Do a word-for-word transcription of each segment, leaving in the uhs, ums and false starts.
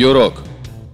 Юрок.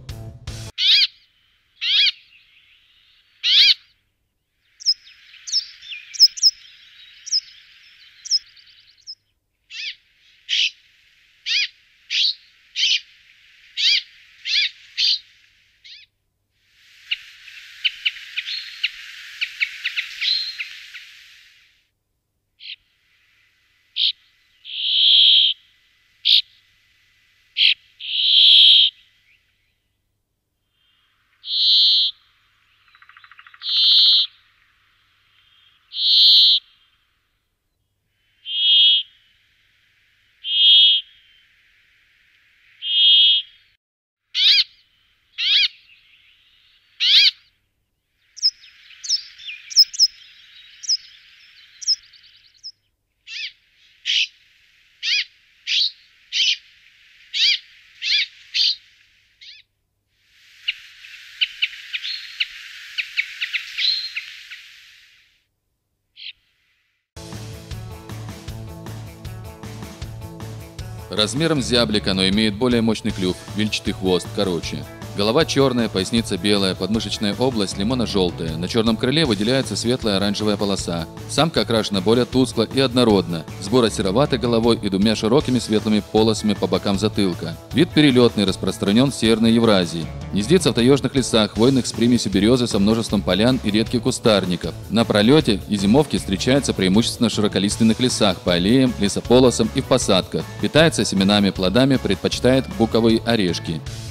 Размером с зяблика оно имеет более мощный клюв, вильчатый хвост, короче. Голова черная, поясница белая, подмышечная область лимонно-желтая. На черном крыле выделяется светлая оранжевая полоса. Самка окрашена более тускло и однородно, с буро-сероватой головой и двумя широкими светлыми полосами по бокам затылка. Вид перелетный, распространен в Северной Евразии. Гнездится в таежных лесах, хвойных с примесью березы со множеством полян и редких кустарников. На пролете и зимовке встречается преимущественно в широколиственных лесах, по аллеям, лесополосам и в посадках. Питается семенами, плодами, предпочитает буковые орешки.